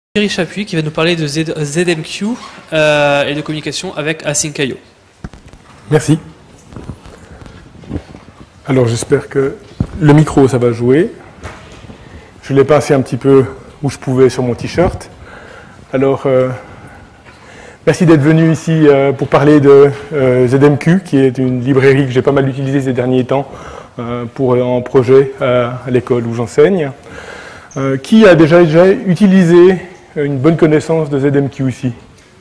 Thierry Chapuis qui va nous parler de ZMQ et de communication avec Async.io. Merci. Alors j'espère que le micro ça va jouer. Je l'ai passé un petit peu où je pouvais sur mon t-shirt. Alors merci d'être venu ici pour parler de ZMQ, qui est une librairie que j'ai pas mal utilisée ces derniers temps pour un projet à l'école où j'enseigne. Qui a déjà utilisé une bonne connaissance de ZMQ ici?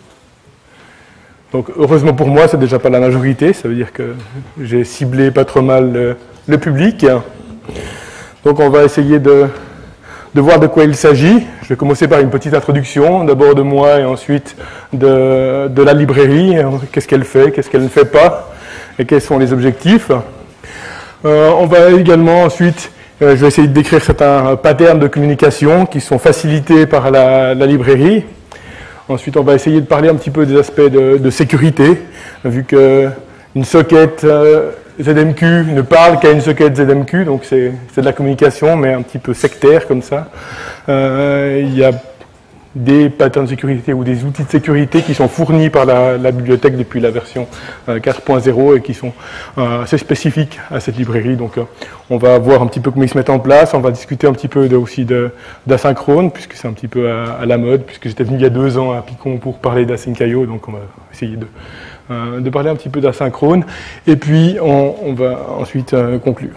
Donc heureusement pour moi, c'est déjà pas la majorité, ça veut dire que j'ai ciblé pas trop mal le public. Donc on va essayer de voir de quoi il s'agit. Je vais commencer par une petite introduction, d'abord de moi et ensuite de la librairie, qu'est-ce qu'elle fait, qu'est-ce qu'elle ne fait pas, et quels sont les objectifs. On va également ensuite, je vais essayer de décrire certains patterns de communication qui sont facilités par la librairie. Ensuite, on va essayer de parler un petit peu des aspects de sécurité, vu qu'une socket ZMQ ne parle qu'à une socket ZMQ, donc c'est de la communication, mais un petit peu sectaire comme ça. Il y a des patterns de sécurité ou des outils de sécurité qui sont fournis par la bibliothèque depuis la version 4.0 et qui sont assez spécifiques à cette librairie. Donc on va voir un petit peu comment ils se mettent en place, on va discuter un petit peu aussi d'asynchrone, puisque c'est un petit peu à la mode, puisque j'étais venu il y a 2 ans à Picon pour parler d'Async.io, donc on va essayer de parler un petit peu d'asynchrone, et puis on va ensuite conclure.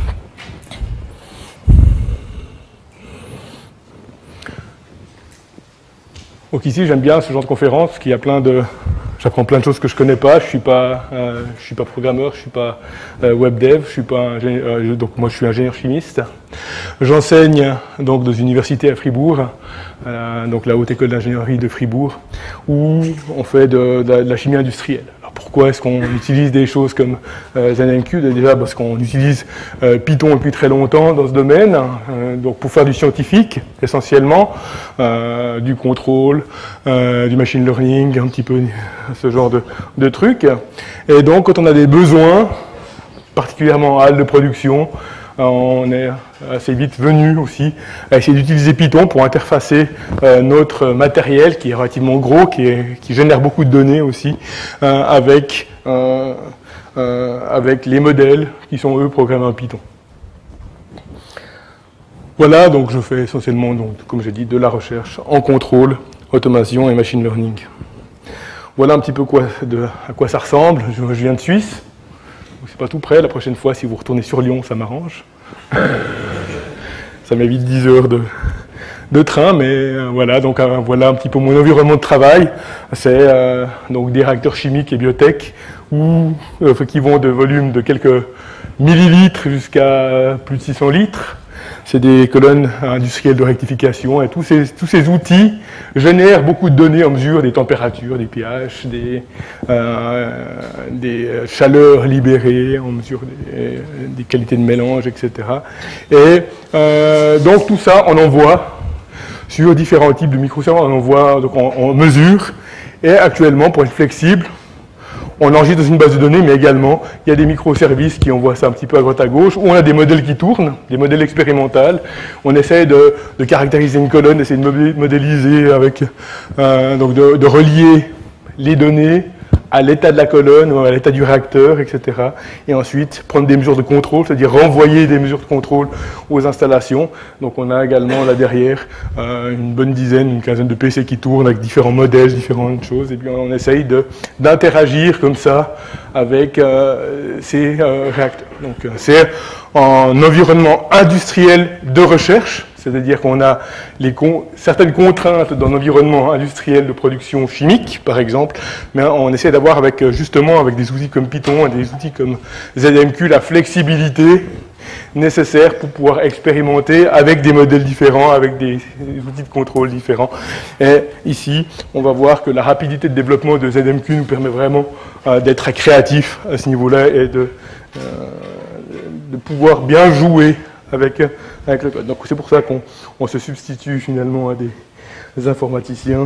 Donc ici, j'aime bien ce genre de conférence, parce qu'il y a j'apprends plein de choses que je connais pas. Je suis pas programmeur, je suis pas web dev, je suis pas donc moi je suis ingénieur chimiste. J'enseigne donc dans une université à Fribourg, donc la Haute École d'ingénierie de Fribourg, où on fait de la chimie industrielle. Alors pourquoi est-ce qu'on utilise des choses comme ZMQ? Déjà parce qu'on utilise Python depuis très longtemps dans ce domaine, donc pour faire du scientifique essentiellement, du contrôle, du machine learning, un petit peu ce genre de trucs. Et donc quand on a des besoins, particulièrement en halle de production, on est assez vite venu aussi à essayer d'utiliser Python pour interfacer notre matériel qui est relativement gros, qui génère beaucoup de données aussi, avec les modèles qui sont eux programmés en Python. Voilà, donc je fais essentiellement, donc, comme j'ai dit, de la recherche en contrôle, automation et machine learning. Voilà un petit peu à quoi ça ressemble. Je viens de Suisse. C'est pas tout près. La prochaine fois, si vous retournez sur Lyon, ça m'arrange. Ça m'évite 10 heures de train, mais voilà. Donc voilà un petit peu mon environnement de travail. C'est donc des réacteurs chimiques et biotech qui vont de volume de quelques millilitres jusqu'à plus de 600 litres. C'est des colonnes industrielles de rectification et tous ces outils génèrent beaucoup de données en mesure des températures, des pH, des chaleurs libérées, en mesure des qualités de mélange, etc. Et donc tout ça, on envoie sur différents types de microserveurs, on envoie, donc on mesure, et actuellement, pour être flexible, on enregistre dans une base de données, mais également, il y a des microservices qui envoient ça un petit peu à droite à gauche, où on a des modèles qui tournent, des modèles expérimentaux. On essaie de caractériser une colonne, d'essayer de modéliser avec, donc de relier les données à l'état de la colonne, à l'état du réacteur, etc. Et ensuite, prendre des mesures de contrôle, c'est-à-dire renvoyer des mesures de contrôle aux installations. Donc on a également là derrière une bonne dizaine, une quinzaine de PC qui tournent avec différents modèles, différentes choses. Et puis on essaye d'interagir comme ça avec ces réacteurs. Donc c'est un environnement industriel de recherche. C'est-à-dire qu'on a certaines contraintes dans l'environnement industriel de production chimique, par exemple, mais on essaie d'avoir justement avec des outils comme Python et des outils comme ZMQ la flexibilité nécessaire pour pouvoir expérimenter avec des modèles différents, avec des outils de contrôle différents. Et ici, on va voir que la rapidité de développement de ZMQ nous permet vraiment d'être très créatifs à ce niveau-là et de pouvoir bien jouer avec le code. Donc c'est pour ça qu'on se substitue finalement à des informaticiens.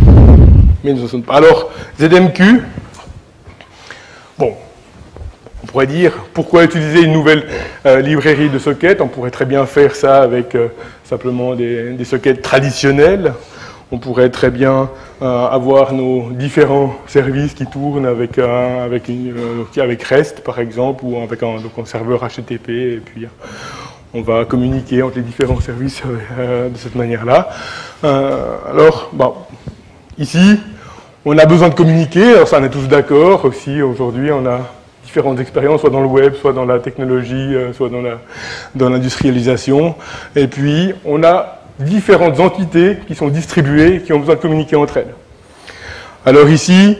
Mais nous ne sommes pas. Alors, ZMQ, bon, pourrait dire, pourquoi utiliser une nouvelle librairie de sockets? On pourrait très bien faire ça avec simplement des sockets traditionnels. On pourrait très bien avoir nos différents services qui tournent avec REST, par exemple, ou avec un serveur HTTP, et puis on va communiquer entre les différents services de cette manière-là. Alors, ici, on a besoin de communiquer, alors ça on est tous d'accord. Aussi, aujourd'hui, on a différentes expériences, soit dans le web, soit dans la technologie, soit dans l'industrialisation. Et puis, on a différentes entités qui sont distribuées, qui ont besoin de communiquer entre elles. Alors ici,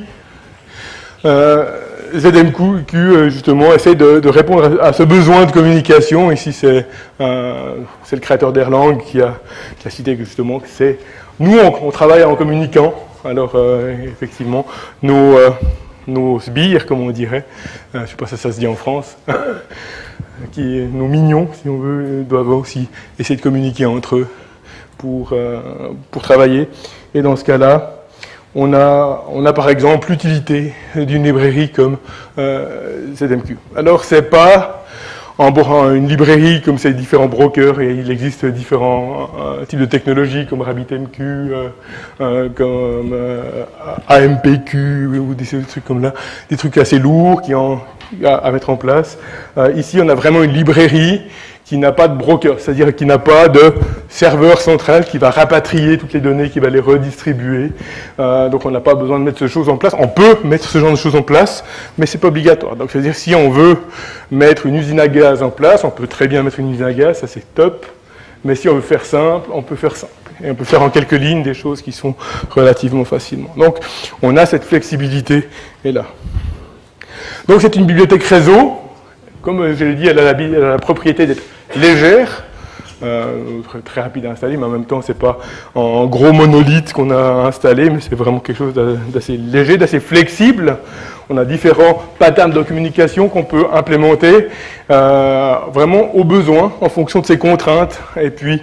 ZMQ, justement, essaie de répondre à ce besoin de communication. Ici, c'est le créateur d'Erlang qui a cité justement que c'est... Nous, on travaille en communiquant. Alors, effectivement, nos sbires, comme on dirait, je ne sais pas si ça se dit en France, nos mignons, si on veut, doivent aussi essayer de communiquer entre eux pour travailler. Et dans ce cas-là, on a par exemple l'utilité d'une librairie comme ZMQ. Alors, c'est pas une librairie comme ces différents brokers, et il existe différents types de technologies comme RabbitMQ, comme AMPQ, ou des trucs comme là, des trucs assez lourds à mettre en place. Ici, on a vraiment une librairie qui n'a pas de broker, c'est-à-dire qui n'a pas de serveur central qui va rapatrier toutes les données, qui va les redistribuer. Donc on n'a pas besoin de mettre ce chose en place. On peut mettre ce genre de choses en place, mais c'est pas obligatoire. Donc c'est-à-dire si on veut mettre une usine à gaz en place, on peut très bien mettre une usine à gaz, ça c'est top. Mais si on veut faire simple, on peut faire simple. Et on peut faire en quelques lignes des choses qui sont relativement facilement. Donc on a cette flexibilité est là. Donc c'est une bibliothèque réseau. Comme je l'ai dit, elle a la propriété d'être légère, très rapide à installer, mais en même temps, ce n'est pas un gros monolithe qu'on a installé, mais c'est vraiment quelque chose d'assez léger, d'assez flexible. On a différents patterns de communication qu'on peut implémenter vraiment au besoin, en fonction de ses contraintes. Et puis,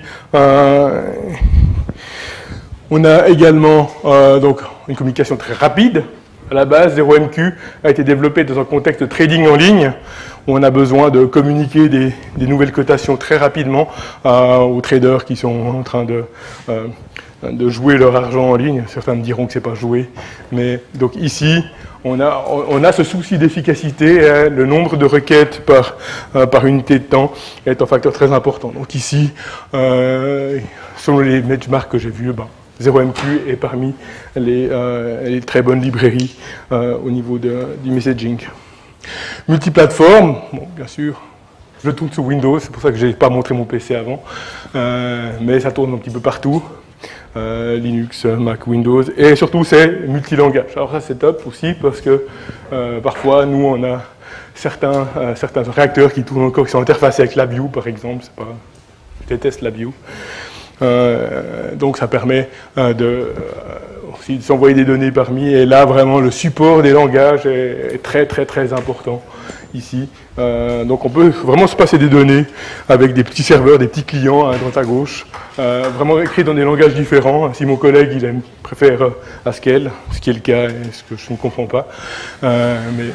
on a également donc, une communication très rapide. À la base, ZeroMQ a été développé dans un contexte de trading en ligne, où on a besoin de communiquer des nouvelles cotations très rapidement aux traders qui sont en train de jouer leur argent en ligne. Certains me diront que ce n'est pas jouer, mais donc ici, on a ce souci d'efficacité. Le nombre de requêtes par unité de temps est un facteur très important. Donc ici, selon les benchmarks que j'ai vus, ZeroMQ est parmi les très bonnes librairies au niveau du messaging. Multiplateforme, bon, bien sûr, je tourne sur Windows, c'est pour ça que je n'ai pas montré mon PC avant, mais ça tourne un petit peu partout, Linux, Mac, Windows, et surtout c'est multilangage. Alors ça c'est top aussi parce que parfois nous on a certains réacteurs qui tournent encore, qui sont interfacés avec LabVIEW par exemple, je déteste LabVIEW. Donc ça permet aussi de s'envoyer des données parmi, et là vraiment le support des langages est très très très important ici. Donc on peut vraiment se passer des données avec des petits serveurs, des petits clients à droite à gauche, vraiment écrits dans des langages différents. Si mon collègue il préfère Haskell, ce qui est le cas et ce que je ne comprends pas, mais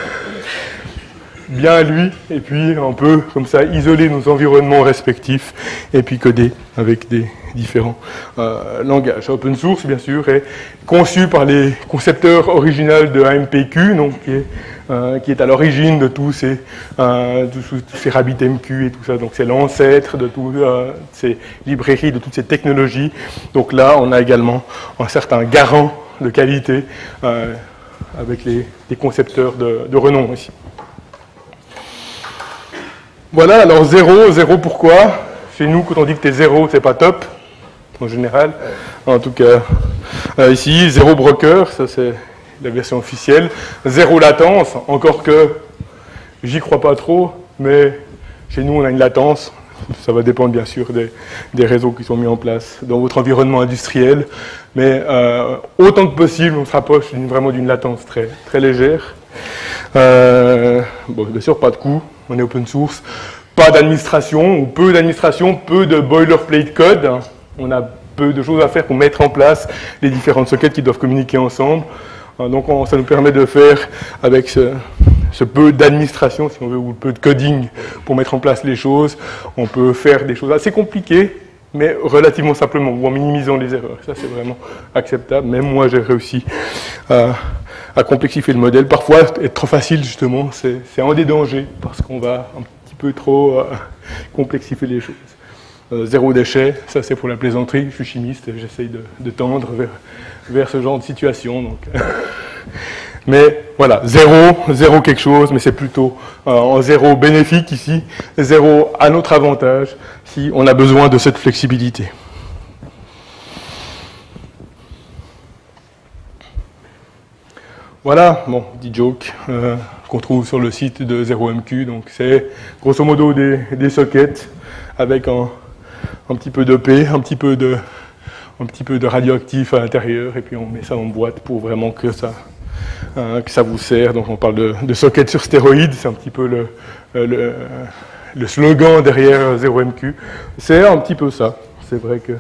bien à lui, et puis on peut comme ça isoler nos environnements respectifs et puis coder avec des différents langages. Open source, bien sûr, est conçu par les concepteurs originaux de AMPQ, donc, qui est à l'origine de tous ces RabbitMQ et tout ça. Donc c'est l'ancêtre de toutes ces librairies, de toutes ces technologies. Donc là, on a également un certain garant de qualité avec les concepteurs de renom ici. Voilà, alors zéro pourquoi? Chez nous, quand on dit que tu es zéro, c'est pas top, en général. En tout cas, ici, zéro broker, ça c'est la version officielle. Zéro latence, encore que j'y crois pas trop, mais chez nous, on a une latence. Ça va dépendre bien sûr des réseaux qui sont mis en place dans votre environnement industriel. Mais autant que possible, on se rapproche vraiment d'une latence très, très légère. Bon, bien sûr, pas de coût. On est open source, pas d'administration, ou peu d'administration, peu de boilerplate code. On a peu de choses à faire pour mettre en place les différentes sockets qui doivent communiquer ensemble. Donc ça nous permet de faire avec ce peu d'administration, si on veut, ou peu de coding pour mettre en place les choses. On peut faire des choses assez compliquées, mais relativement simplement, ou en minimisant les erreurs. Ça, c'est vraiment acceptable. Même moi, j'ai réussi à complexifier le modèle. Parfois, être trop facile, justement, c'est un des dangers, parce qu'on va un petit peu trop complexifier les choses. Zéro déchet, ça c'est pour la plaisanterie. Je suis chimiste et j'essaye de tendre vers ce genre de situation. Donc. Mais voilà, zéro quelque chose, mais c'est plutôt en zéro bénéfique ici, zéro à notre avantage si on a besoin de cette flexibilité. Voilà, bon, petit joke qu'on trouve sur le site de 0MQ. Donc c'est grosso modo des sockets avec un petit peu d'EP, un petit peu de radioactif à l'intérieur, et puis on met ça en boîte pour vraiment que ça vous sert. Donc on parle de sockets sur stéroïdes, c'est un petit peu le slogan derrière 0MQ. C'est un petit peu ça. C'est vrai que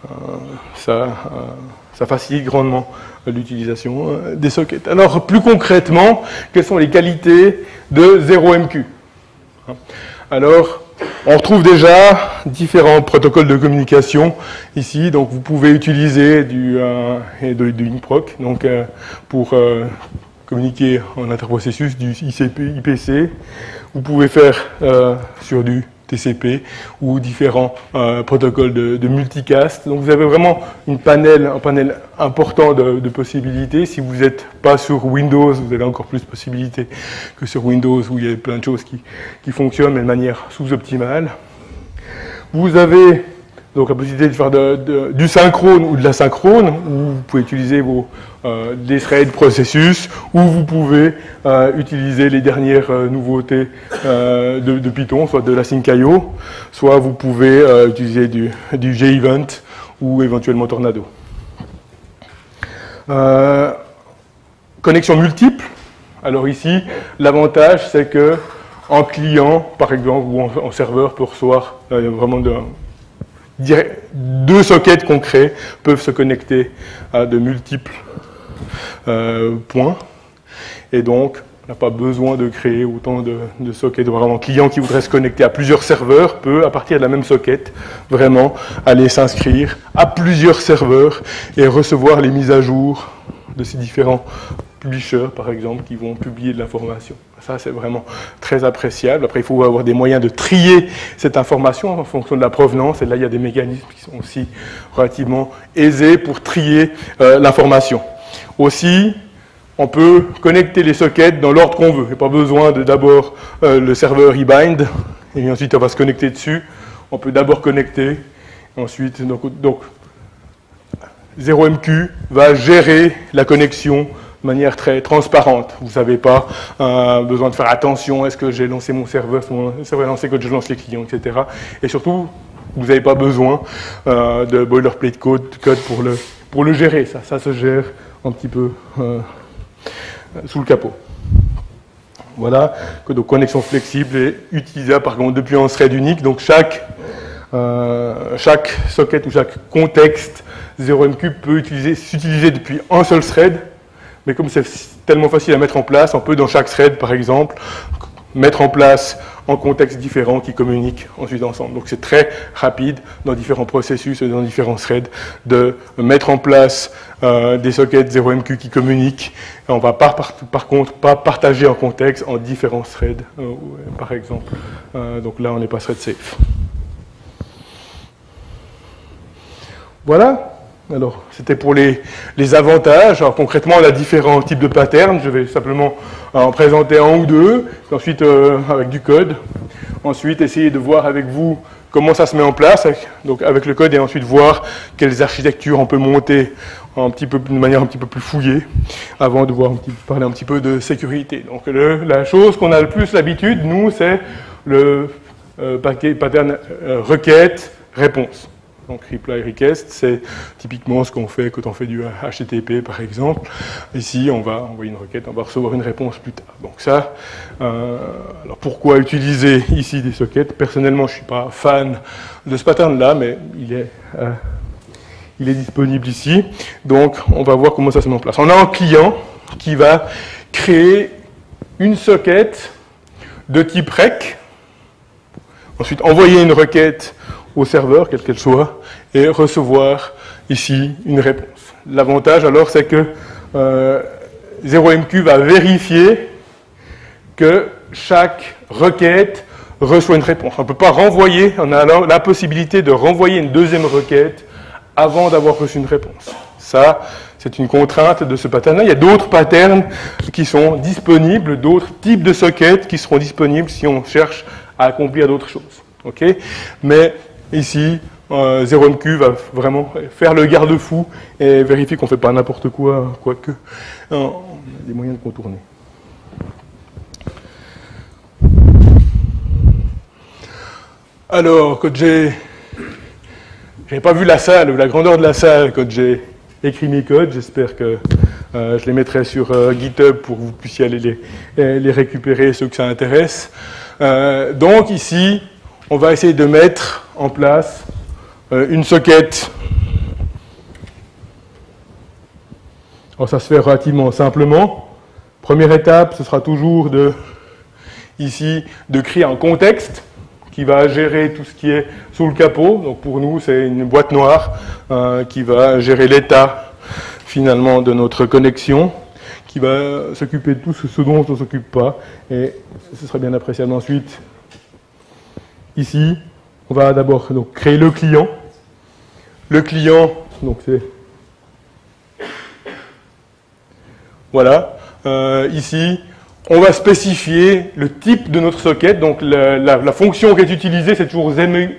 ça facilite grandement l'utilisation des sockets. Alors plus concrètement, quelles sont les qualités de 0MQ? Alors, on retrouve déjà différents protocoles de communication ici. Donc vous pouvez utiliser du INPROC donc, pour communiquer en interprocessus, du IPC. Vous pouvez faire sur du TCP ou différents protocoles de multicast. Donc vous avez vraiment un panel important de possibilités. Si vous n'êtes pas sur Windows, vous avez encore plus de possibilités que sur Windows, où il y a plein de choses qui fonctionnent, mais de manière sous-optimale. Vous avez donc la possibilité de faire du synchrone ou de l'asynchrone, où vous pouvez utiliser des threads processus, ou vous pouvez utiliser les dernières nouveautés de Python, soit de l'async.io, soit vous pouvez utiliser du JEvent ou éventuellement Tornado. Connexion multiple. Alors ici, l'avantage, c'est que en client, par exemple, ou en serveur, peut recevoir vraiment deux sockets concrets peuvent se connecter à de multiples points. Et donc, on n'a pas besoin de créer autant de sockets. Vraiment, un client qui voudrait se connecter à plusieurs serveurs peut, à partir de la même socket, vraiment aller s'inscrire à plusieurs serveurs et recevoir les mises à jour de ces différents publishers, par exemple, qui vont publier de l'information. Ça, c'est vraiment très appréciable. Après, il faut avoir des moyens de trier cette information en fonction de la provenance. Et là, il y a des mécanismes qui sont aussi relativement aisés pour trier l'information. Aussi, on peut connecter les sockets dans l'ordre qu'on veut. Il n'y a pas besoin de d'abord le serveur eBind, et ensuite on va se connecter dessus. On peut d'abord connecter, ensuite, donc 0MQ va gérer la connexion de manière très transparente. Vous n'avez pas besoin de faire attention, est-ce que j'ai lancé mon serveur, lancé quand je lance les clients, etc. Et surtout, vous n'avez pas besoin de boilerplate code pour le gérer. Ça se gère un petit peu sous le capot. Voilà, donc connexion flexible et utilisable par contre depuis un thread unique. Donc chaque socket ou chaque contexte 0MQ peut s'utiliser depuis un seul thread, mais comme c'est tellement facile à mettre en place, on peut dans chaque thread par exemple mettre en place un contexte différent qui communiquent ensuite ensemble. Donc c'est très rapide dans différents processus et dans différents threads de mettre en place des sockets 0MQ qui communiquent. Et on ne va pas, par contre pas partager un contexte en différents threads, par exemple. Donc là, on n'est pas thread safe. Voilà. Alors, c'était pour les avantages. Alors, concrètement, on a différents types de patterns. Je vais simplement en présenter un ou deux, puis ensuite avec du code. Ensuite, essayer de voir avec vous comment ça se met en place, donc avec le code, et ensuite voir quelles architectures on peut monter de manière un petit peu plus fouillée, avant de parler un petit peu de sécurité. Donc, la chose qu'on a le plus l'habitude, nous, c'est le pattern requête-réponse. Donc, reply request, c'est typiquement ce qu'on fait quand on fait du HTTP, par exemple. Ici, on va envoyer une requête, on va recevoir une réponse plus tard. Donc ça, alors pourquoi utiliser ici des sockets? Personnellement, je ne suis pas fan de ce pattern-là, mais il est disponible ici. Donc, on va voir comment ça se met en place. On a un client qui va créer une socket de type rec, ensuite envoyer une requête au serveur, quelle qu'elle soit, et recevoir ici une réponse. L'avantage alors, c'est que 0MQ va vérifier que chaque requête reçoit une réponse. On ne peut pas renvoyer, on a alors la possibilité de renvoyer une deuxième requête avant d'avoir reçu une réponse. Ça, c'est une contrainte de ce pattern-là. Il y a d'autres patterns qui sont disponibles, d'autres types de sockets qui seront disponibles si on cherche à accomplir d'autres choses. Okay? Mais ici, 0MQ va vraiment faire le garde-fou et vérifier qu'on ne fait pas n'importe quoi, quoique on a des moyens de contourner. Alors, quand j'avais pas vu la salle, ou la grandeur de la salle, quand j'ai écrit mes codes, j'espère que je les mettrai sur GitHub pour que vous puissiez aller les récupérer, ceux que ça intéresse. Donc ici, on va essayer de mettre en place une socket. Alors ça se fait relativement simplement. Première étape, ce sera toujours ici de créer un contexte qui va gérer tout ce qui est sous le capot. Donc pour nous, c'est une boîte noire qui va gérer l'état finalement de notre connexion, qui va s'occuper de tout ce dont on ne s'occupe pas. Et ce serait bien appréciable ensuite. Ici, on va d'abord donc créer le client. Le client, donc c'est... Voilà. Ici, on va spécifier le type de notre socket. Donc la fonction qui est utilisée, c'est toujours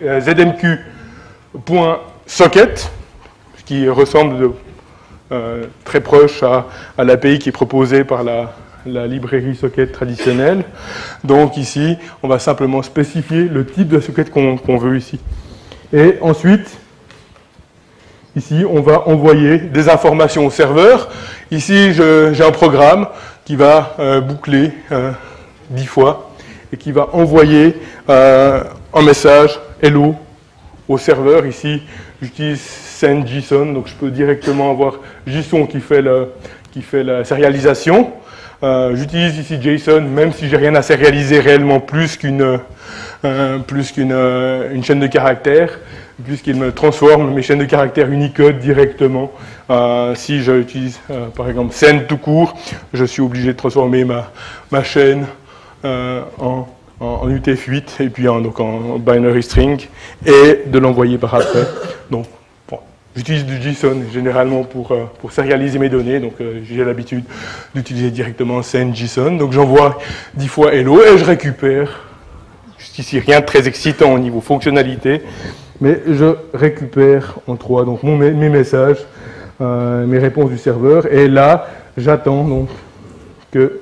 zmq.socket, ce qui ressemble très proche à l'API qui est proposée par la librairie socket traditionnelle. Donc ici, on va simplement spécifier le type de socket qu'on veut ici. Et ensuite, ici, on va envoyer des informations au serveur. Ici, j'ai un programme qui va boucler 10 fois et qui va envoyer un message hello au serveur. Ici, j'utilise send.json, donc je peux directement avoir JSON qui fait la sérialisation. J'utilise ici JSON, même si j'ai rien à sérialiser réellement plus qu'une chaîne de caractères, puisqu'il me transforme mes chaînes de caractères Unicode directement. Si j'utilise par exemple send tout court, je suis obligé de transformer ma chaîne en UTF-8 et puis donc en binary string et de l'envoyer par après. Donc, bon, j'utilise du JSON généralement pour sérialiser mes données, donc j'ai l'habitude d'utiliser directement send JSON. Donc j'envoie 10 fois hello et je récupère, jusqu'ici rien de très excitant au niveau fonctionnalité, mais je récupère en 3 donc mes messages, mes réponses du serveur, et là j'attends donc que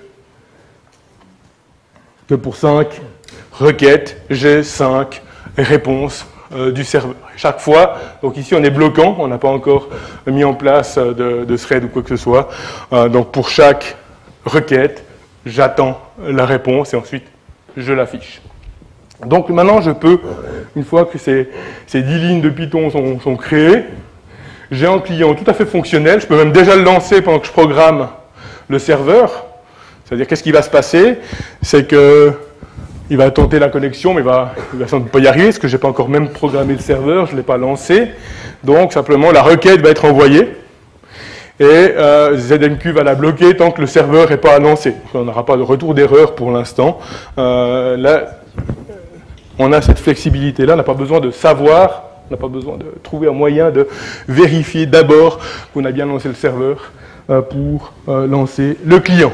pour 5 requêtes, j'ai 5 réponses du serveur. Chaque fois, donc ici on est bloquant, on n'a pas encore mis en place de thread ou quoi que ce soit, donc pour chaque requête, j'attends la réponse et ensuite je l'affiche. Donc maintenant je peux, une fois que ces 10 lignes de Python sont créées, j'ai un client tout à fait fonctionnel, je peux même déjà le lancer pendant que je programme le serveur. C'est-à-dire qu'est-ce qui va se passer, c'est que il va tenter la connexion, mais il va sans doute pas y arriver, parce que je n'ai pas encore même programmé le serveur, je ne l'ai pas lancé. Donc simplement la requête va être envoyée, et ZMQ va la bloquer tant que le serveur n'est pas lancé. On n'aura pas de retour d'erreur pour l'instant. Là, on a cette flexibilité-là, on n'a pas besoin de savoir, on n'a pas besoin de trouver un moyen de vérifier d'abord qu'on a bien lancé le serveur pour lancer le client.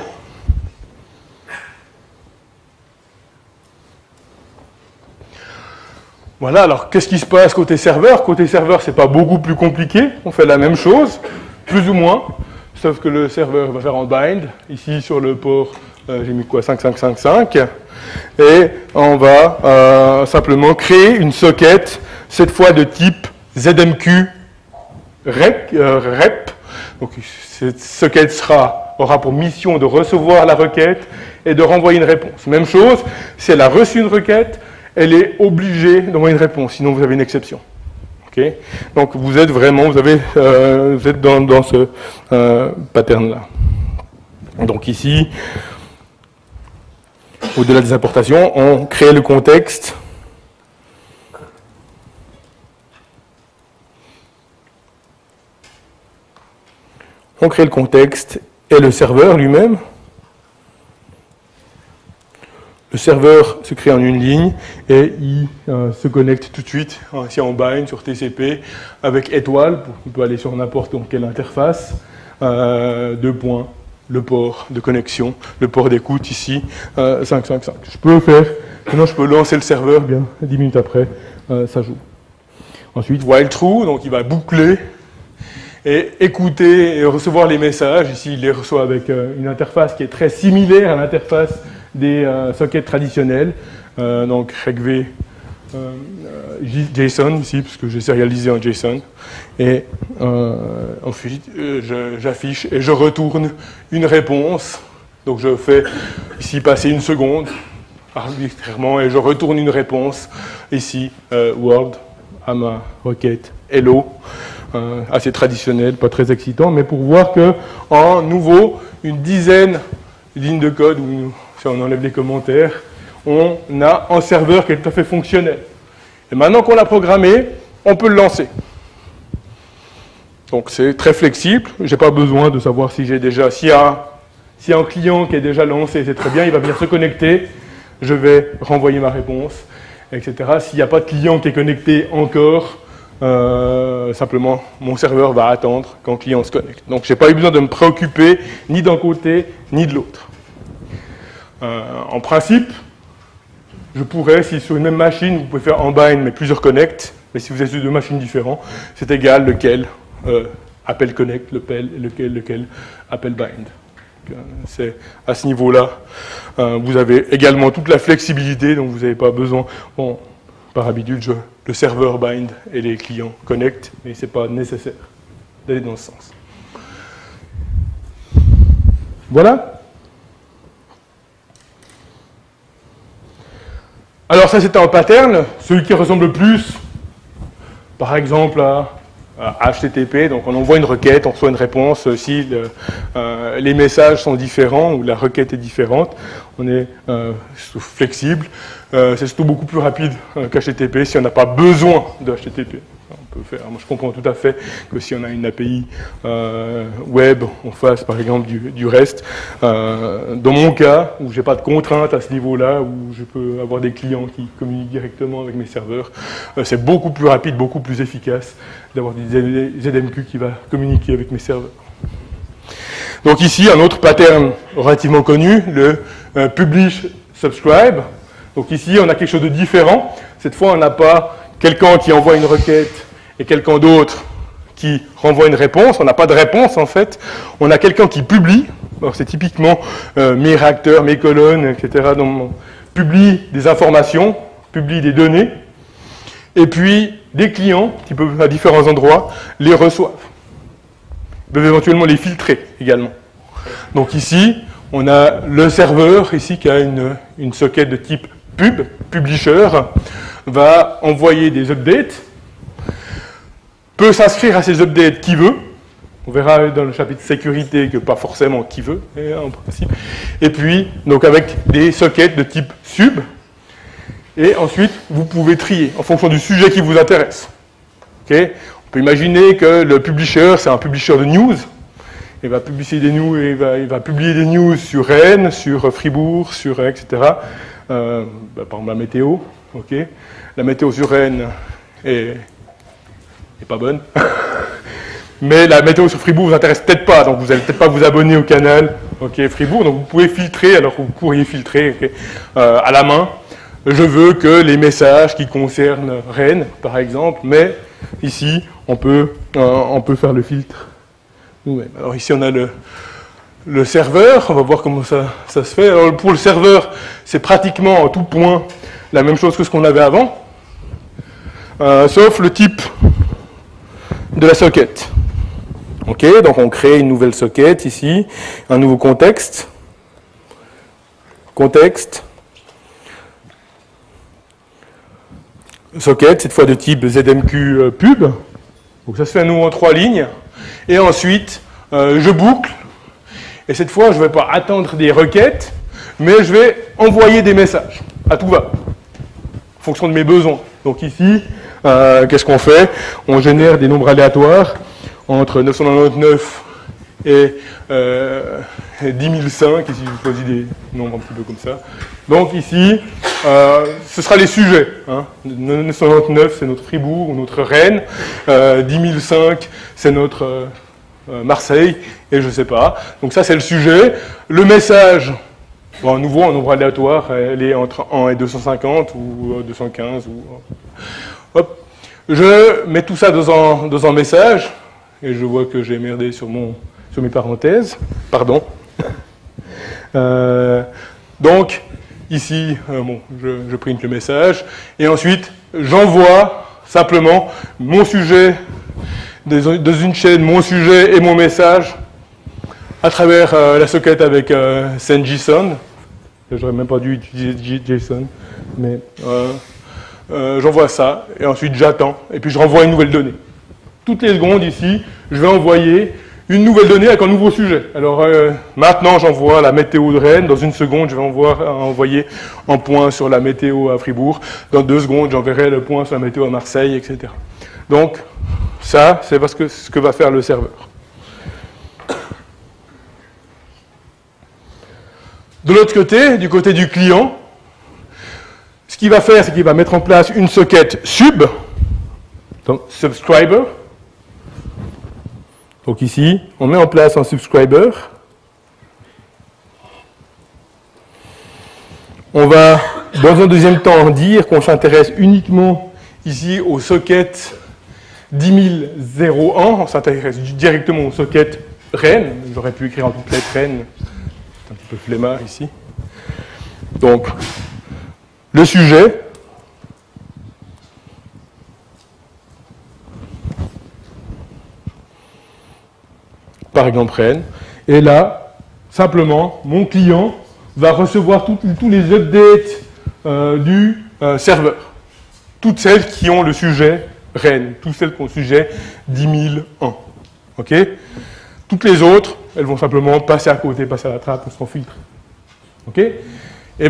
Voilà, alors qu'est-ce qui se passe côté serveur? Côté serveur, c'est pas beaucoup plus compliqué, on fait la même chose, plus ou moins, sauf que le serveur va faire un bind, ici sur le port, j'ai mis quoi, 5555, et on va simplement créer une socket, cette fois de type ZMQ rep. Donc cette socket aura pour mission de recevoir la requête et de renvoyer une réponse. Même chose, si elle a reçu une requête, elle est obligée d'envoyer une réponse, sinon vous avez une exception. Okay? Donc vous êtes vraiment, vous êtes dans ce pattern-là. Donc ici, au-delà des importations, on crée le contexte. On crée le contexte et le serveur lui-même. Le serveur se crée en une ligne et il se connecte tout de suite, ici en bind sur TCP, avec étoile, on peut aller sur n'importe quelle interface, 2 points, le port de connexion, le port d'écoute ici, 555. Je peux faire, maintenant je peux lancer le serveur, bien 10 minutes après, ça joue. Ensuite, while true, donc il va boucler et écouter et recevoir les messages. Ici, il les reçoit avec une interface qui est très similaire à l'interface des sockets traditionnels, donc regv JSON ici, puisque j'ai sérialisé en JSON, et ensuite j'affiche et je retourne une réponse, donc je fais ici passer 1 seconde arbitrairement et je retourne une réponse ici, Word, à ma requête hello, assez traditionnel, pas très excitant, mais pour voir que en nouveau, une dizaine de lignes de code, où si on enlève les commentaires, on a un serveur qui est tout à fait fonctionnel. Et maintenant qu'on l'a programmé, on peut le lancer. Donc c'est très flexible, je n'ai pas besoin de savoir si j'ai déjà, s'il y a un client qui est déjà lancé, c'est très bien, il va venir se connecter, je vais renvoyer ma réponse, etc. S'il n'y a pas de client qui est connecté encore, simplement mon serveur va attendre quand le client se connecte. Donc je n'ai pas eu besoin de me préoccuper ni d'un côté ni de l'autre. En principe, je pourrais, si sur une même machine, vous pouvez faire en bind mais plusieurs connects, mais si vous êtes sur 2 machines différentes, c'est égal lequel appelle connect, lequel appelle bind. C'est à ce niveau-là, vous avez également toute la flexibilité, donc vous n'avez pas besoin. Bon, par habitude, le serveur bind et les clients connect, mais ce n'est pas nécessaire d'aller dans ce sens. Voilà. Alors ça, c'était un pattern, celui qui ressemble le plus, par exemple, à HTTP. Donc on envoie une requête, on reçoit une réponse. Si les messages sont différents ou la requête est différente, on est flexible. C'est surtout beaucoup plus rapide qu'HTTP si on n'a pas besoin de HTTP. On peut faire, moi je comprends tout à fait que si on a une API web, on fasse par exemple du REST. Dans mon cas, où je n'ai pas de contraintes à ce niveau-là, où je peux avoir des clients qui communiquent directement avec mes serveurs, c'est beaucoup plus rapide, beaucoup plus efficace d'avoir des ZMQ qui va communiquer avec mes serveurs. Donc ici, un autre pattern relativement connu, le publish subscribe. Donc ici, on a quelque chose de différent. Cette fois, on n'a pas quelqu'un qui envoie une requête et quelqu'un d'autre qui renvoie une réponse. On n'a pas de réponse, en fait. On a quelqu'un qui publie. Alors, c'est typiquement mes réacteurs, mes colonnes, etc. Donc, publie des informations, publie des données. Et puis, des clients qui peuvent, à différents endroits, les reçoivent. Ils peuvent éventuellement les filtrer également. Donc ici, on a le serveur ici qui a une socket de type pub, publisher, va envoyer des updates, peut s'inscrire à ces updates qui veut. On verra dans le chapitre sécurité que pas forcément qui veut, en principe. Et puis, donc avec des sockets de type sub. Et ensuite, vous pouvez trier en fonction du sujet qui vous intéresse. Okay, on peut imaginer que le publisher, c'est un publisher de news. Il va publier des news, il va publier des news sur Rennes, sur Fribourg, sur etc. Par exemple la météo. Okay. La météo sur Rennes est pas bonne. Mais la météo sur Fribourg vous intéresse peut-être pas, donc vous n'allez peut-être pas vous abonner au canal Fribourg. Donc vous pouvez filtrer, alors que vous pourriez filtrer à la main. Je veux que les messages qui concernent Rennes, par exemple, mais ici, on peut faire le filtre nous-mêmes. Alors ici, on a le serveur, on va voir comment ça se fait. Alors pour le serveur, c'est pratiquement en tout point la même chose que ce qu'on avait avant, sauf le type de la socket. Ok, donc on crée une nouvelle socket ici, un nouveau contexte. Socket, cette fois de type ZMQ pub. Donc ça se fait à nouveau en 3 lignes. Et ensuite, je boucle. Et cette fois, je ne vais pas attendre des requêtes. mais je vais envoyer des messages à tout va, en fonction de mes besoins. Donc ici, qu'est-ce qu'on fait? On génère des nombres aléatoires entre 999 et 10 005, ici je choisis des nombres un petit peu comme ça. Donc ici, ce sera les sujets. Hein. 999, c'est notre Fribourg ou notre Rennes. 10 005, c'est notre Marseille, et je ne sais pas. Donc ça, c'est le sujet. Le message, bon, à nouveau, un nombre aléatoire, elle est entre 1 et 250 ou 215. Hop. Je mets tout ça dans un message, et je vois que j'ai merdé sur mes parenthèses. Pardon. Donc, ici, bon, je print le message, et ensuite, j'envoie simplement mon sujet, dans une chaîne, mon sujet et mon message, à travers la socket avec send.json. J'aurais même pas dû utiliser JSON, mais j'envoie ça, et ensuite j'attends, et puis je renvoie une nouvelle donnée. Toutes les secondes, ici, je vais envoyer une nouvelle donnée avec un nouveau sujet. Alors maintenant, j'envoie la météo de Rennes. Dans une seconde, je vais envoyer un point sur la météo à Fribourg. Dans 2 secondes, j'enverrai le point sur la météo à Marseille, etc. Donc, ça, c'est ce que va faire le serveur. De l'autre côté, du côté du client, ce qu'il va faire, c'est qu'il va mettre en place une socket sub, donc subscriber. Donc ici, on met en place un subscriber. On va, dans un deuxième temps, dire qu'on s'intéresse uniquement ici au socket 10.001. On s'intéresse directement au socket Rennes. J'aurais pu écrire en toutes lettres Rennes. C'est un petit peu flemmard ici. Donc, le sujet. Par exemple Rennes. Et là, simplement, mon client va recevoir tous les updates du serveur. Toutes celles qui ont le sujet Rennes, toutes celles qui ont le sujet 10.001. OK? Toutes les autres, elles vont simplement passer à côté, passer à la trappe, on s'en filtre. OK? Et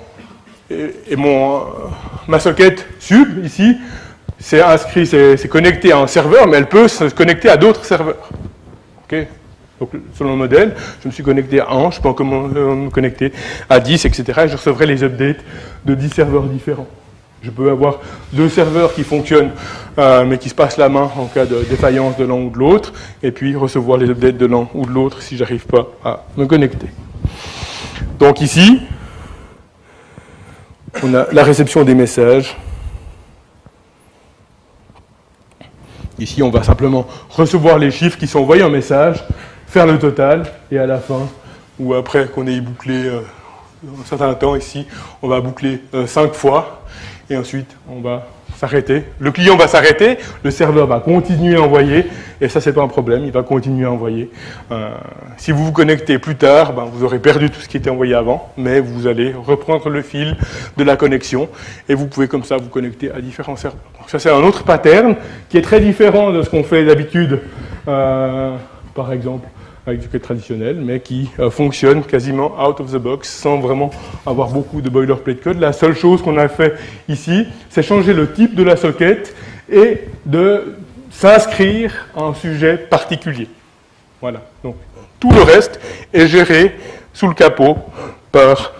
ma socket sub, ici, c'est inscrit, c'est connecté à un serveur, mais elle peut se connecter à d'autres serveurs. OK? Donc, selon le modèle, je me suis connecté à 1, je peux encore me connecter à 10, etc. Et je recevrai les updates de 10 serveurs différents. Je peux avoir 2 serveurs qui fonctionnent, mais qui se passent la main en cas de défaillance de l'un ou de l'autre, et puis recevoir les updates de l'un ou de l'autre si je n'arrive pas à me connecter. Donc ici, on a la réception des messages. Ici, on va simplement recevoir les chiffres qui sont envoyés en message, faire le total, et à la fin, ou après qu'on ait bouclé un certain temps ici, on va boucler 5 fois, et ensuite, on va s'arrêter. Le client va s'arrêter, le serveur va continuer à envoyer, et ça, c'est pas un problème, il va continuer à envoyer. Si vous vous connectez plus tard, vous aurez perdu tout ce qui était envoyé avant, mais vous allez reprendre le fil de la connexion, et vous pouvez comme ça vous connecter à différents serveurs. Donc ça, c'est un autre pattern qui est très différent de ce qu'on fait d'habitude, par exemple, avec du code traditionnel, mais qui fonctionne quasiment out of the box, sans vraiment avoir beaucoup de boilerplate code. La seule chose qu'on a fait ici, c'est changer le type de la socket et de s'inscrire à un sujet particulier. Voilà. Donc, tout le reste est géré sous le capot par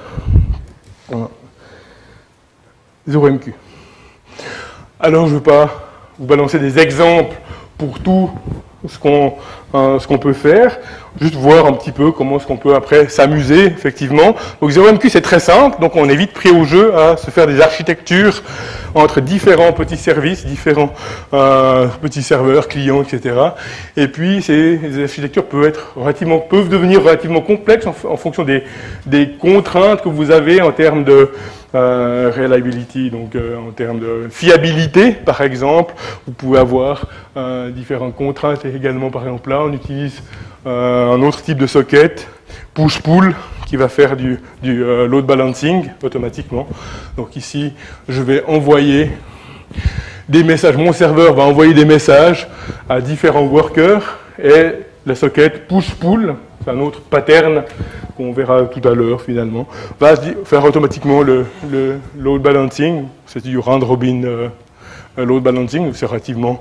0MQ. Alors, je ne vais pas vous balancer des exemples pour tout ce qu'on peut faire, juste voir un petit peu comment est-ce qu'on peut après s'amuser, effectivement. Donc 0MQ, c'est très simple, donc on est vite pris au jeu à se faire des architectures entre différents petits services, différents petits serveurs, clients, etc. Et puis, ces architectures peuvent devenir relativement complexes en fonction des contraintes que vous avez en termes de reliability, donc en termes de fiabilité, par exemple. Vous pouvez avoir différentes contraintes et également, par exemple, là, on utilise un autre type de socket, push-pull, qui va faire du load balancing automatiquement. Donc ici, je vais envoyer des messages. Mon serveur va envoyer des messages à différents workers et la socket push-pull, un autre pattern qu'on verra tout à l'heure finalement, va faire automatiquement le load balancing, c'est du round-robin load balancing, c'est relativement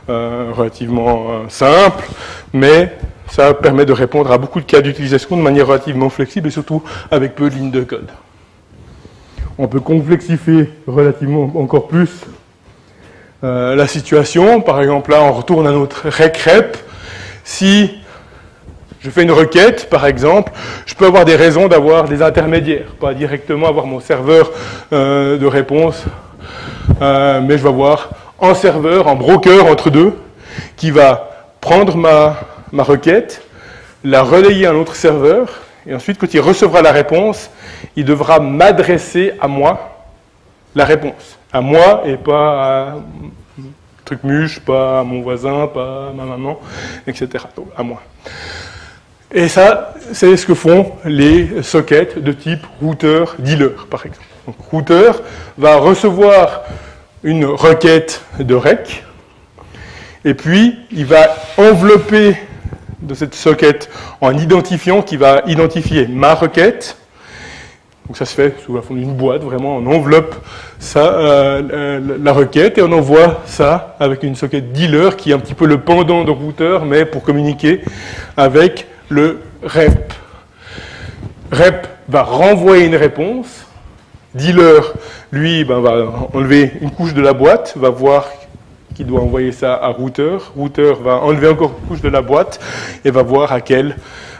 simple, mais ça permet de répondre à beaucoup de cas d'utilisation de manière relativement flexible et surtout avec peu de lignes de code. On peut complexifier relativement encore plus la situation. Par exemple, là, on retourne à notre rec-rep. Si je fais une requête, par exemple, je peux avoir des raisons d'avoir des intermédiaires, pas directement avoir mon serveur de réponse, mais je vais avoir un serveur, un broker entre deux, qui va prendre ma requête, la relayer à un autre serveur, et ensuite, quand il recevra la réponse, il devra m'adresser à moi la réponse. À moi et pas à Trucmuche, pas à mon voisin, pas à ma maman, etc. Donc, à moi. Et ça, c'est ce que font les sockets de type routeur-dealer, par exemple. Donc, routeur va recevoir une requête de rec, et puis il va envelopper de cette socket en identifiant qui va identifier ma requête. Donc ça se fait sous la forme d'une boîte, vraiment on enveloppe ça, la requête et on envoie ça avec une socket dealer qui est un petit peu le pendant de routeur, mais pour communiquer avec le rep. Rep va renvoyer une réponse. Dealer, lui, va enlever une couche de la boîte, va voir qu'il doit envoyer ça à routeur. Routeur va enlever encore une couche de la boîte et va voir à quel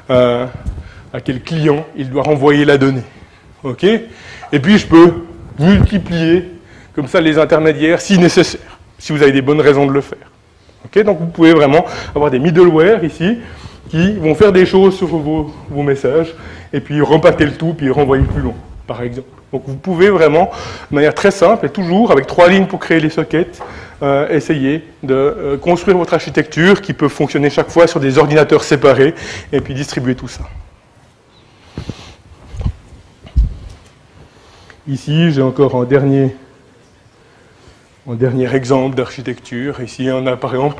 client il doit renvoyer la donnée. OK ? Et puis, je peux multiplier comme ça les intermédiaires si nécessaire, si vous avez des bonnes raisons de le faire. OK ? Donc, vous pouvez vraiment avoir des middleware ici qui vont faire des choses sur vos messages et puis repacker le tout puis renvoyer plus loin, par exemple. Donc, vous pouvez vraiment, de manière très simple et toujours avec 3 lignes pour créer les sockets, essayer de construire votre architecture qui peut fonctionner chaque fois sur des ordinateurs séparés et puis distribuer tout ça. Ici, j'ai encore un dernier exemple d'architecture. Ici, on a par exemple...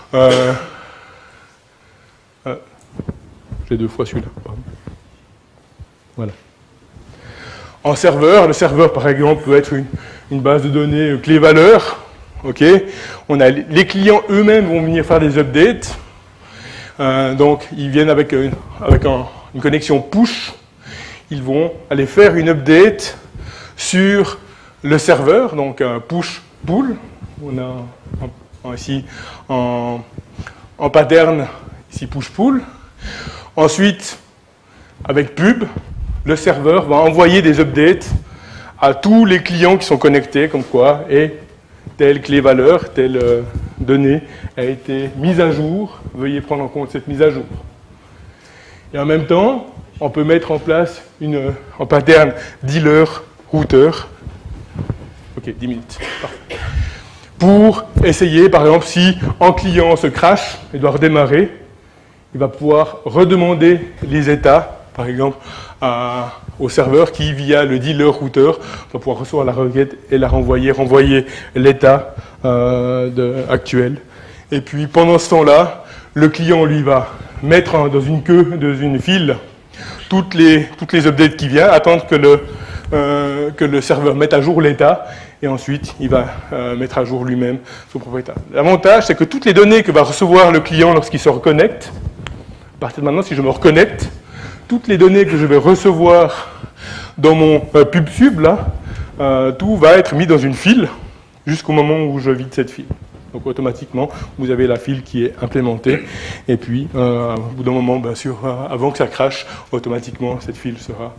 j'ai 2 fois celui-là. Voilà. En serveur, le serveur, par exemple, peut être une base de données clé-valeur. Okay. Les clients eux-mêmes vont venir faire des updates. Donc, ils viennent avec une connexion push. Ils vont aller faire une update sur le serveur, donc un push-pull. On a ici en pattern, ici push-pull. Ensuite, avec pub, le serveur va envoyer des updates à tous les clients qui sont connectés, comme quoi, et telle clé-valeur, telle donnée a été mise à jour, veuillez prendre en compte cette mise à jour. Et en même temps, on peut mettre en place un pattern dealer-routeur. Ok, 10 minutes. Parfait. Pour essayer, par exemple, si un client se crache et doit redémarrer, il va pouvoir redemander les états, par exemple, au serveur qui, via le dealer-routeur, va pouvoir recevoir la requête et la renvoyer l'état actuel. Et puis, pendant ce temps-là, le client, lui, va mettre dans une queue, dans une file, toutes les updates qui viennent, attendre que le serveur mette à jour l'état, et ensuite, il va mettre à jour lui-même son propre état. L'avantage, c'est que toutes les données que va recevoir le client lorsqu'il se reconnecte, à partir de maintenant, si je me reconnecte, toutes les données que je vais recevoir dans mon pub-sub, là, tout va être mis dans une file jusqu'au moment où je vide cette file. Donc automatiquement, vous avez la file qui est implémentée. Et puis, au bout d'un moment, bien sûr, avant que ça crache, automatiquement, cette file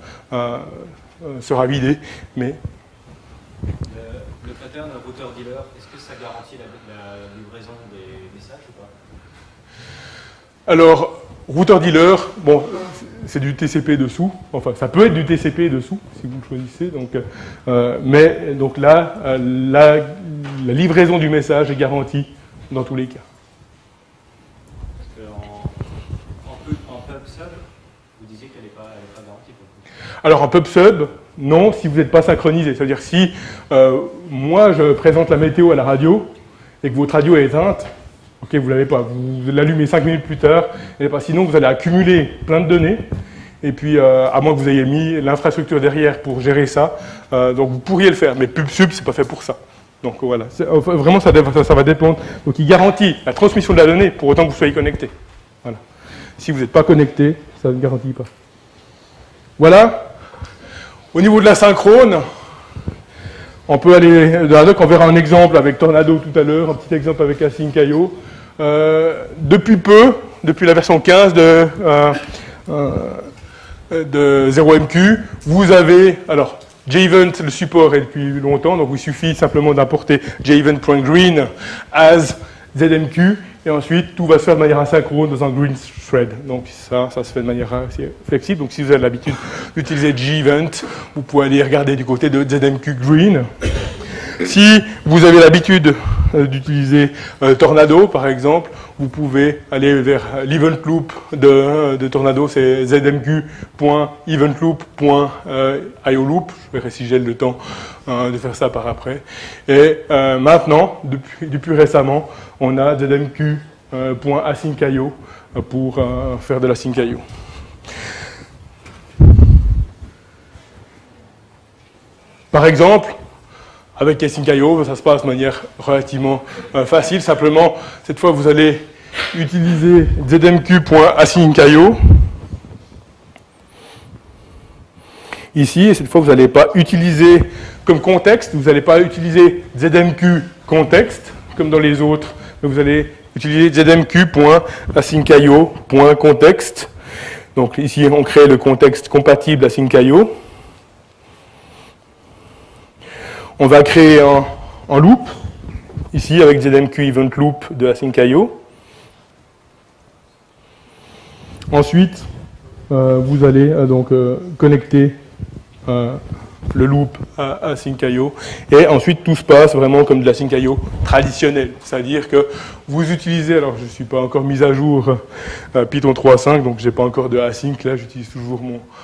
sera vidée. Mais le pattern routeur-dealer, est-ce que ça garantit la livraison des messages ou pas? Alors, routeur-dealer, bon, c'est du TCP dessous. Enfin, ça peut être du TCP dessous, si vous le choisissez. Donc, mais donc là, la livraison du message est garantie dans tous les cas. Parce qu'en pub-sub, vous disiez qu'elle n'est pas garantie pour le coup. Alors, en pub-sub, non, si vous n'êtes pas synchronisé. C'est-à-dire si moi, je présente la météo à la radio et que votre radio est éteinte, Ok, vous l'avez pas. Vous l'allumez 5 minutes plus tard. Et pas. Sinon, vous allez accumuler plein de données. Et puis, à moins que vous ayez mis l'infrastructure derrière pour gérer ça, donc vous pourriez le faire. Mais PubSub, c'est pas fait pour ça. Donc voilà, vraiment ça va dépendre. Donc il garantit la transmission de la donnée pour autant que vous soyez connecté. Voilà. Si vous n'êtes pas connecté, ça ne garantit pas. Voilà. Au niveau de la synchrone, on peut aller dans la doc, on verra un exemple avec Tornado tout à l'heure, un petit exemple avec Async.io. Depuis peu, depuis la version 15 de 0MQ, vous avez, alors, JEvent, le support est depuis longtemps, donc il suffit simplement d'importer JEvent.green as ZMQ, et ensuite tout va se faire de manière asynchrone dans un green thread. Donc ça se fait de manière assez flexible. Donc si vous avez l'habitude d'utiliser JEvent, vous pouvez aller regarder du côté de ZMQ Green. Si vous avez l'habitude d'utiliser Tornado, par exemple, vous pouvez aller vers l'event loop de Tornado, c'est zmq.eventloop.ioloop. Je verrai si j'ai le temps de faire ça par après. Et maintenant, depuis récemment, on a zmq.async.io pour faire de l'async.io. Par exemple, avec Async.io, ça se passe de manière relativement facile. Simplement, cette fois, vous allez utiliser zmq.async.io. Ici, et cette fois, vous n'allez pas utiliser comme contexte, vous n'allez pas utiliser zmq context, comme dans les autres, mais vous allez utiliser zmq.async.io.context. Donc ici, on crée le contexte compatible Async.io. On va créer un loop, ici avec ZMQ Event Loop de Async.io. Ensuite, vous allez donc connecter le loop à Async.io. Et ensuite, tout se passe vraiment comme de l'Async.io traditionnel. C'est-à-dire que vous utilisez, alors je ne suis pas encore mis à jour Python 3.5, donc je n'ai pas encore de async, là j'utilise toujours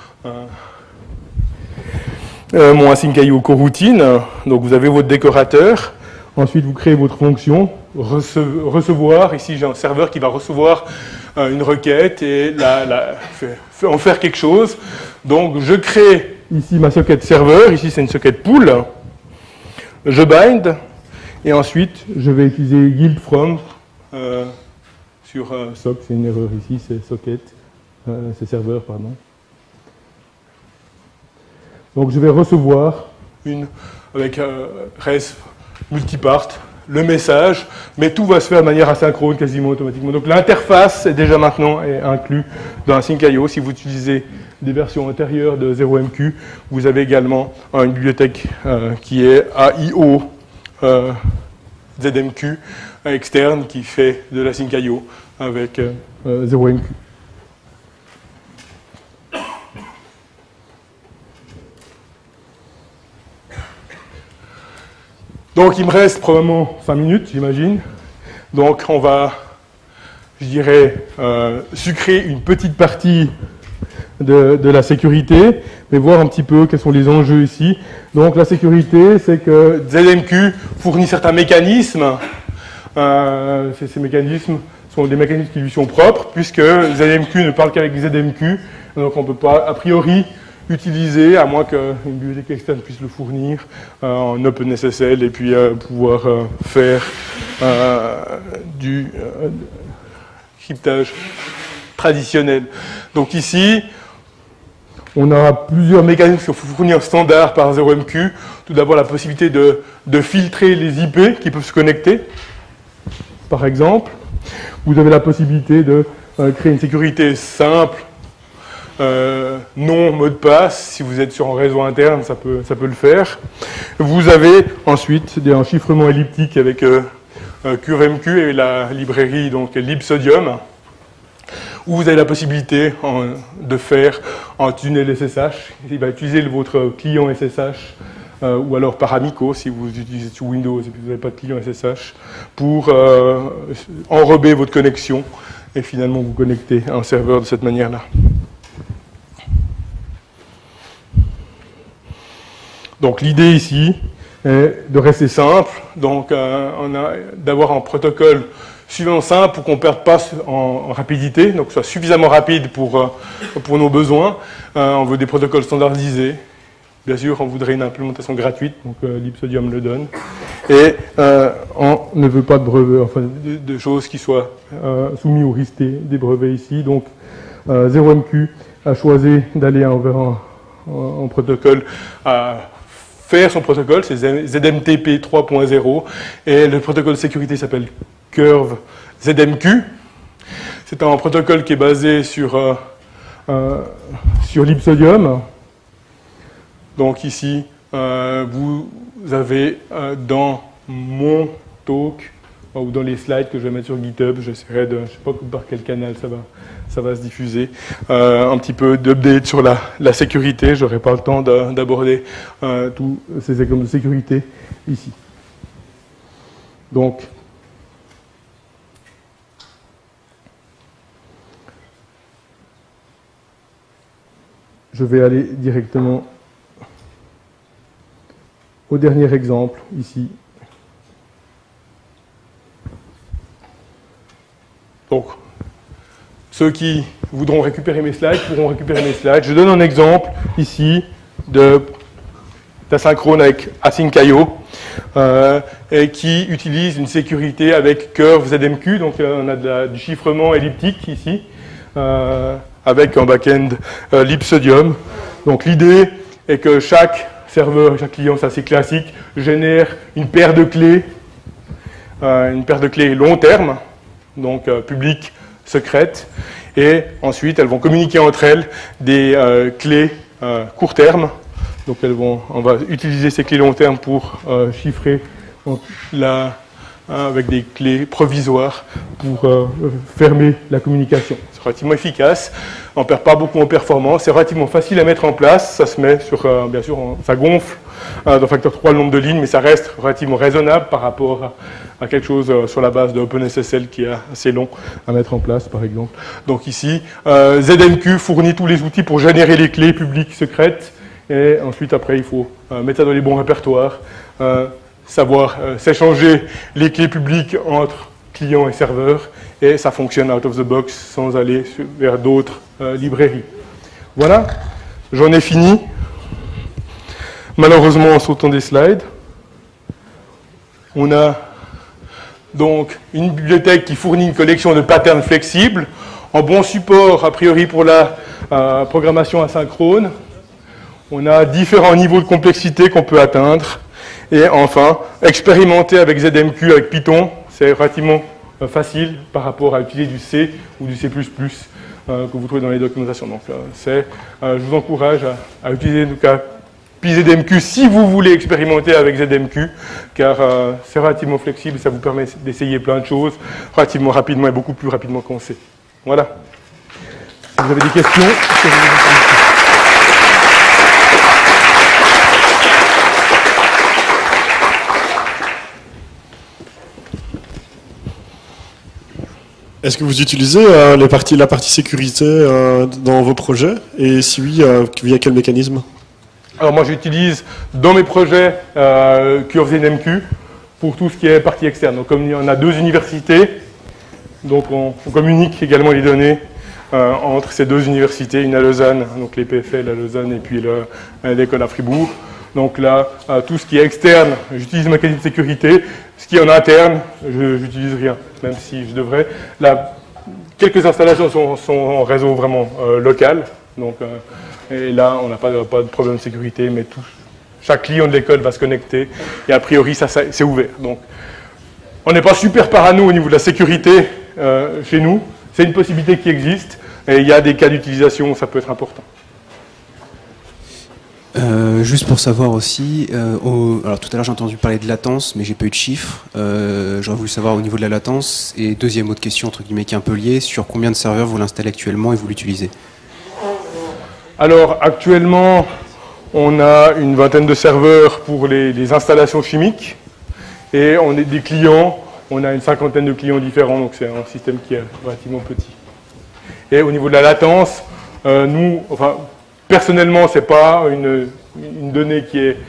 mon Async.io coroutine. Donc vous avez votre décorateur, ensuite vous créez votre fonction, recevoir, ici j'ai un serveur qui va recevoir une requête et en faire quelque chose. Donc je crée ici ma socket serveur, ici c'est une socket pool, je bind, et ensuite je vais utiliser guild from sur sock, c'est une erreur ici, c'est socket, c'est serveur, pardon. Donc je vais recevoir avec res multipart le message, mais tout va se faire de manière asynchrone quasiment automatiquement. Donc l'interface est déjà maintenant inclue dans Async.io. Si vous utilisez des versions antérieures de 0MQ, vous avez également une bibliothèque qui est AIO ZMQ externe qui fait de l'Async.io avec 0MQ. Donc il me reste probablement 5 minutes, j'imagine. Donc on va, je dirais, sucrer une petite partie de la sécurité, mais voir un petit peu quels sont les enjeux ici. Donc la sécurité, c'est que ZMQ fournit certains mécanismes. Ces mécanismes sont des mécanismes qui lui sont propres, puisque ZMQ ne parle qu'avec ZMQ. Donc on ne peut pas, a priori, utiliser, à moins qu'une bibliothèque externe puisse le fournir, en OpenSSL, et puis pouvoir faire du cryptage traditionnel. Donc ici, on aura plusieurs mécanismes qui sont fournis en standard par 0MQ. Tout d'abord, la possibilité de filtrer les IP qui peuvent se connecter, par exemple. Vous avez la possibilité de créer une sécurité simple, non mot de passe. Si vous êtes sur un réseau interne, ça peut le faire. Vous avez ensuite un chiffrement elliptique avec CurveMQ et la librairie donc libsodium, où vous avez la possibilité de faire un tunnel SSH. Il va utiliser votre client SSH ou alors par Amico si vous utilisez sur Windows et puis vous n'avez pas de client SSH pour enrober votre connexion et finalement vous connecter à un serveur de cette manière-là. Donc l'idée ici est de rester simple, donc d'avoir un protocole suffisamment simple pour qu'on ne perde pas en rapidité, donc que ce soit suffisamment rapide pour nos besoins. On veut des protocoles standardisés. Bien sûr, on voudrait une implémentation gratuite, donc Libsodium le donne. Et on ne veut pas de brevets, enfin de choses qui soient soumises au risque des brevets ici. Donc 0MQ a choisi d'aller vers un protocole à faire son protocole, c'est ZMTP 3.0, et le protocole de sécurité s'appelle Curve ZMQ. C'est un protocole qui est basé sur Libsodium. Donc ici, vous avez dans mon talk, ou dans les slides que je vais mettre sur GitHub, j'essaierai de, je ne sais pas par quel canal ça va se diffuser, un petit peu d'update sur la sécurité. Je n'aurai pas le temps d'aborder tous ces exemples de sécurité ici. Donc, je vais aller directement au dernier exemple, ici. Donc, ceux qui voudront récupérer mes slides pourront récupérer mes slides. Je donne un exemple, ici, d'asynchrone avec Async.io, et qui utilise une sécurité avec Curve ZMQ. Donc, on a du chiffrement elliptique, ici, avec un back-end Libsodium. Donc, l'idée est que chaque serveur, chaque client, c'est assez classique, génère une paire de clés long terme, donc publiques, secrètes, et ensuite elles vont communiquer entre elles des clés court terme. Donc on va utiliser ces clés long terme pour chiffrer avec des clés provisoires pour fermer la communication. C'est relativement efficace, on ne perd pas beaucoup en performance, c'est relativement facile à mettre en place, ça se met sur, bien sûr, ça gonfle d'un facteur 3 le nombre de lignes, mais ça reste relativement raisonnable par rapport à quelque chose sur la base de OpenSSL qui est assez long à mettre en place, par exemple. Donc ici, ZMQ fournit tous les outils pour générer les clés publiques secrètes, et ensuite, après, il faut mettre ça dans les bons répertoires, savoir s'échanger les clés publiques entre clients et serveurs, et ça fonctionne out of the box sans aller vers d'autres librairies. Voilà, j'en ai fini. Malheureusement, en sautant des slides, on a donc une bibliothèque qui fournit une collection de patterns flexibles, en bon support a priori pour la programmation asynchrone. On a différents niveaux de complexité qu'on peut atteindre. Et enfin, expérimenter avec ZMQ, avec Python, c'est relativement facile par rapport à utiliser du C ou du C++ que vous trouvez dans les documentations. Donc, je vous encourage à utiliser en tout cas PyZMQ si vous voulez expérimenter avec ZMQ, car c'est relativement flexible et ça vous permet d'essayer plein de choses relativement rapidement et beaucoup plus rapidement qu'on sait. Voilà. Si vous avez des questions, Est-ce que vous utilisez la partie sécurité dans vos projets? Et si oui, via quel mécanisme? Alors moi j'utilise dans mes projets CurveZMQ pour tout ce qui est partie externe. Donc comme il y en a deux universités, donc on communique également les données entre ces deux universités, une à Lausanne, donc les PFL à Lausanne et puis l'école à Fribourg. Donc là, tout ce qui est externe, j'utilise le mécanisme de sécurité. Ce qui est en interne, je n'utilise rien, même si je devrais. Là, quelques installations sont en réseau vraiment local. Donc, et là, on n'a pas de problème de sécurité, mais chaque client de l'école va se connecter. Et a priori, ça c'est ouvert. Donc, on n'est pas super parano au niveau de la sécurité chez nous. C'est une possibilité qui existe. Et il y a des cas d'utilisation où ça peut être important. Juste pour savoir aussi, alors tout à l'heure j'ai entendu parler de latence, mais j'ai pas eu de chiffres. J'aurais voulu savoir au niveau de la latence. Et deuxième autre question, entre guillemets, qui est un peu liée, sur combien de serveurs vous l'installez actuellement et vous l'utilisez? Alors actuellement, on a une vingtaine de serveurs pour les installations chimiques. Et on est des clients, on a une cinquantaine de clients différents, donc c'est un système qui est relativement petit. Et au niveau de la latence, personnellement, ce n'est pas une donnée qui est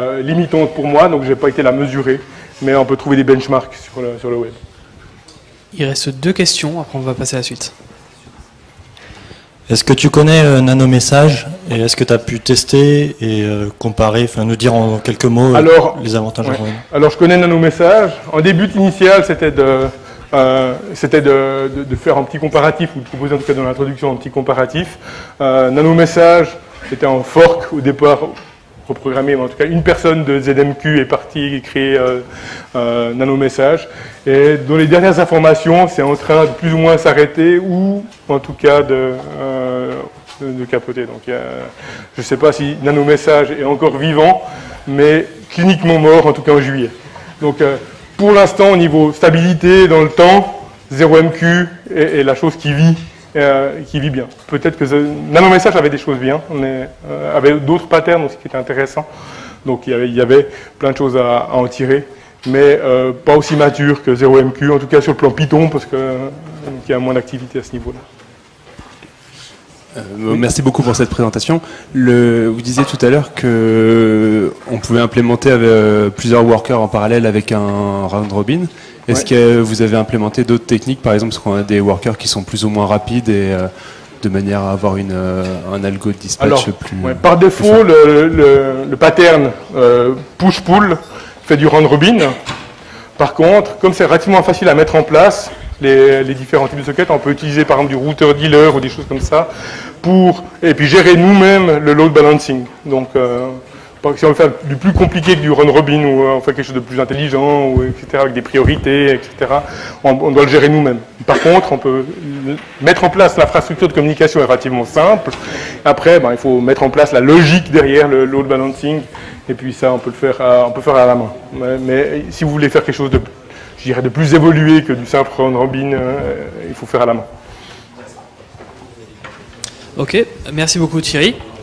limitante pour moi, donc je n'ai pas été la mesurer, mais on peut trouver des benchmarks sur le web. Il reste 2 questions, après on va passer à la suite. Est-ce que tu connais Nanomessage et est-ce que tu as pu tester et comparer, enfin nous dire en quelques mots les avantages? Ouais. Alors je connais Nanomessage. En début initial, c'était de faire un petit comparatif, ou de proposer en tout cas dans l'introduction un petit comparatif. Nanomessage, c'était en fork au départ, reprogrammé, mais en tout cas une personne de ZMQ est partie créer Nanomessage. Et dans les dernières informations, c'est en train de plus ou moins s'arrêter ou en tout cas de capoter. Donc je ne sais pas si Nanomessage est encore vivant, mais cliniquement mort en tout cas en juillet. Donc pour l'instant, au niveau stabilité dans le temps, 0MQ est la chose qui vit bien. Peut-être que Nanomessage avait des choses bien, mais avait d'autres patterns aussi qui étaient intéressants. Donc il y avait plein de choses à en tirer, mais pas aussi mature que 0MQ, en tout cas sur le plan Python, parce qu'il y a moins d'activité à ce niveau-là. Merci beaucoup pour cette présentation. Vous disiez tout à l'heure qu'on pouvait implémenter plusieurs workers en parallèle avec un round robin. Est-ce que vous avez implémenté d'autres techniques, par exemple, parce qu'on a des workers qui sont plus ou moins rapides et de manière à avoir un algo de dispatch plus... Par défaut, le pattern push-pull fait du round robin. Par contre, comme c'est relativement facile à mettre en place, les différents types de sockets, on peut utiliser par exemple du router dealer ou des choses comme ça et puis gérer nous-mêmes le load balancing. Donc si on veut faire du plus compliqué que du run robin ou on fait quelque chose de plus intelligent, ou, etc., avec des priorités, etc., on doit le gérer nous-mêmes. Par contre, on peut mettre en place l'infrastructure de communication est relativement simple. Après, il faut mettre en place la logique derrière le load balancing, et puis ça, on peut le faire à la main. Mais si vous voulez faire quelque chose de plus évolué que du simple round robin, il faut faire à la main. Ok, merci beaucoup Thierry.